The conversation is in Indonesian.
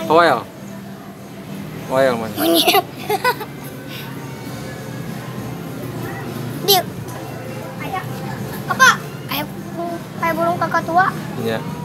Koel. Koel mana? Monyet. Dia. Ayo. Apa? Ayo burung kakak tua. Iya.